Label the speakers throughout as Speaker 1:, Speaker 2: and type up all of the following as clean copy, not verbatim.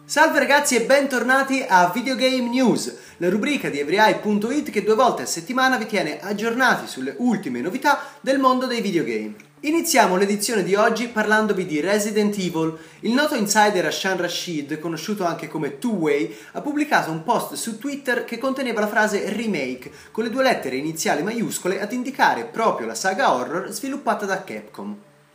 Speaker 1: Salve ragazzi e bentornati a Videogame News, la rubrica di everyeye.it che 2 volte a settimana vi tiene aggiornati sulle ultime novità del mondo dei videogame. Iniziamo l'edizione di oggi parlandovi di Resident Evil. Il noto insider Hassan Rashid, conosciuto anche come Two Way, ha pubblicato un post su Twitter che conteneva la frase remake, con le 2 lettere iniziali maiuscole ad indicare proprio la saga horror sviluppata da Capcom.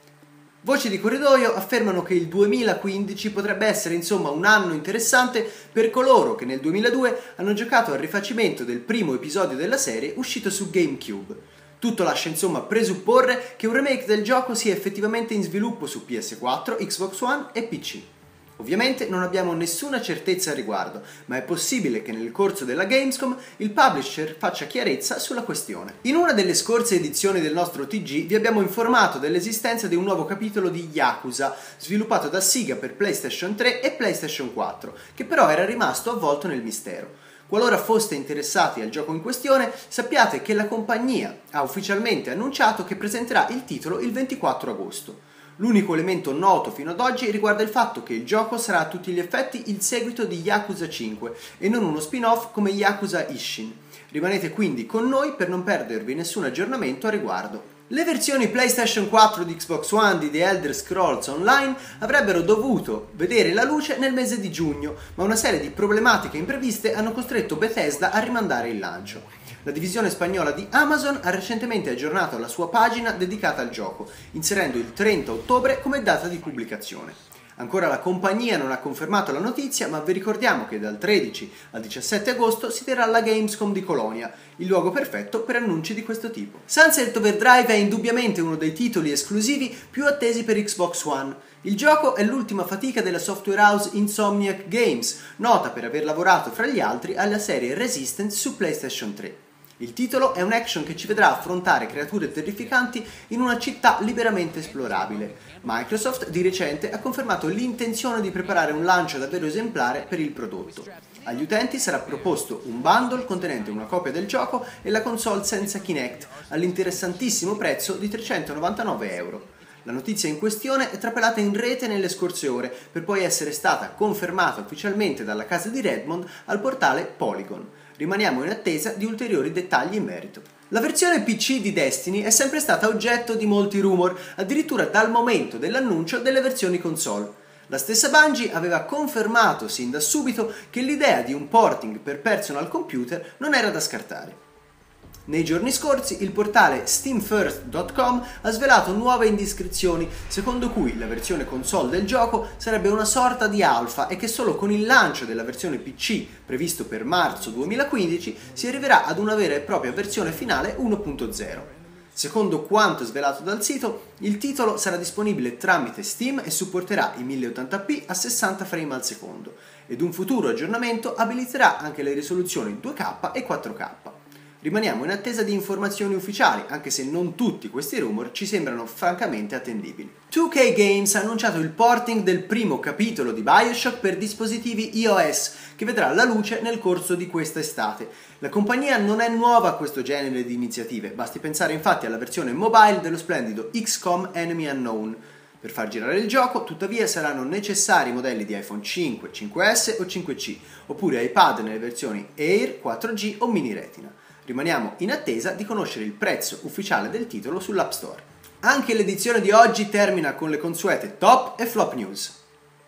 Speaker 1: Voci di corridoio affermano che il 2015 potrebbe essere insomma un anno interessante per coloro che nel 2002 hanno giocato al rifacimento del primo episodio della serie uscito su GameCube. Tutto lascia insomma presupporre che un remake del gioco sia effettivamente in sviluppo su PS4, Xbox One e PC. Ovviamente non abbiamo nessuna certezza al riguardo, ma è possibile che nel corso della Gamescom il publisher faccia chiarezza sulla questione. In una delle scorse edizioni del nostro TG vi abbiamo informato dell'esistenza di un nuovo capitolo di Yakuza, sviluppato da Sega per PlayStation 3 e PlayStation 4, che però era rimasto avvolto nel mistero. Qualora foste interessati al gioco in questione, sappiate che la compagnia ha ufficialmente annunciato che presenterà il titolo il 24 agosto. L'unico elemento noto fino ad oggi riguarda il fatto che il gioco sarà a tutti gli effetti il seguito di Yakuza 5 e non uno spin-off come Yakuza Ishin. Rimanete quindi con noi per non perdervi nessun aggiornamento a riguardo. Le versioni PlayStation 4 di Xbox One di The Elder Scrolls Online avrebbero dovuto vedere la luce nel mese di giugno, ma una serie di problematiche impreviste hanno costretto Bethesda a rimandare il lancio. La divisione spagnola di Amazon ha recentemente aggiornato la sua pagina dedicata al gioco, inserendo il 30 ottobre come data di pubblicazione. Ancora la compagnia non ha confermato la notizia, ma vi ricordiamo che dal 13 al 17 agosto si terrà la Gamescom di Colonia, il luogo perfetto per annunci di questo tipo. Sunset Overdrive è indubbiamente uno dei titoli esclusivi più attesi per Xbox One. Il gioco è l'ultima fatica della software house Insomniac Games, nota per aver lavorato fra gli altri alla serie Resistance su PlayStation 3. Il titolo è un action che ci vedrà affrontare creature terrificanti in una città liberamente esplorabile. Microsoft di recente ha confermato l'intenzione di preparare un lancio davvero esemplare per il prodotto. Agli utenti sarà proposto un bundle contenente una copia del gioco e la console senza Kinect all'interessantissimo prezzo di 399 euro. La notizia in questione è trapelata in rete nelle scorse ore per poi essere stata confermata ufficialmente dalla casa di Redmond al portale Polygon. Rimaniamo in attesa di ulteriori dettagli in merito. La versione PC di Destiny è sempre stata oggetto di molti rumor, addirittura dal momento dell'annuncio delle versioni console. La stessa Bungie aveva confermato sin da subito che l'idea di un porting per personal computer non era da scartare. Nei giorni scorsi il portale steamfirst.com ha svelato nuove indiscrezioni secondo cui la versione console del gioco sarebbe una sorta di alfa e che solo con il lancio della versione PC previsto per marzo 2015 si arriverà ad una vera e propria versione finale 1.0. Secondo quanto svelato dal sito, il titolo sarà disponibile tramite Steam e supporterà i 1080p a 60 frame al secondo ed un futuro aggiornamento abiliterà anche le risoluzioni 2K e 4K. Rimaniamo in attesa di informazioni ufficiali, anche se non tutti questi rumor ci sembrano francamente attendibili. 2K Games ha annunciato il porting del primo capitolo di BioShock per dispositivi iOS, che vedrà la luce nel corso di questa estate. La compagnia non è nuova a questo genere di iniziative, basti pensare infatti alla versione mobile dello splendido XCOM Enemy Unknown. Per far girare il gioco, tuttavia, saranno necessari modelli di iPhone 5, 5S o 5C, oppure iPad nelle versioni Air, 4G o Mini Retina. Rimaniamo in attesa di conoscere il prezzo ufficiale del titolo sull'App Store. Anche l'edizione di oggi termina con le consuete top e flop news.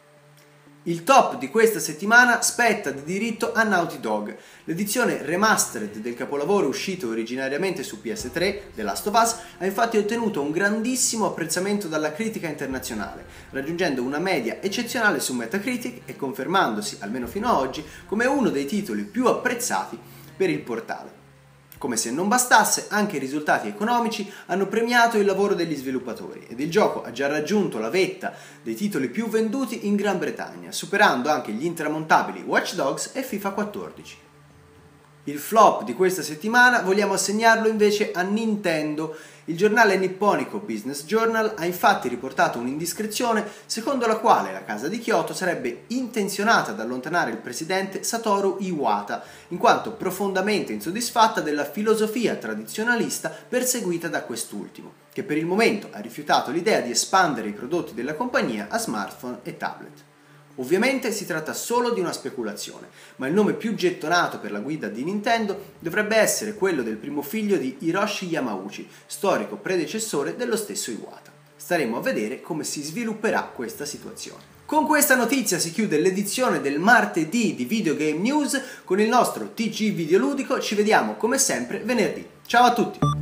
Speaker 1: Il top di questa settimana spetta di diritto a Naughty Dog. L'edizione remastered del capolavoro uscito originariamente su PS3, The Last of Us, ha infatti ottenuto un grandissimo apprezzamento dalla critica internazionale, raggiungendo una media eccezionale su Metacritic e confermandosi, almeno fino ad oggi, come uno dei titoli più apprezzati per il portale. Come se non bastasse, anche i risultati economici hanno premiato il lavoro degli sviluppatori ed il gioco ha già raggiunto la vetta dei titoli più venduti in Gran Bretagna, superando anche gli intramontabili Watch Dogs e FIFA 14. Il flop di questa settimana vogliamo assegnarlo invece a Nintendo. Il giornale nipponico Business Journal ha infatti riportato un'indiscrezione secondo la quale la casa di Kyoto sarebbe intenzionata ad allontanare il presidente Satoru Iwata, in quanto profondamente insoddisfatta della filosofia tradizionalista perseguita da quest'ultimo, che per il momento ha rifiutato l'idea di espandere i prodotti della compagnia a smartphone e tablet. Ovviamente si tratta solo di una speculazione, ma il nome più gettonato per la guida di Nintendo dovrebbe essere quello del primo figlio di Hiroshi Yamauchi, storico predecessore dello stesso Iwata. Staremo a vedere come si svilupperà questa situazione. Con questa notizia si chiude l'edizione del martedì di Video Game News con il nostro TG Videoludico. Ci vediamo come sempre venerdì. Ciao a tutti!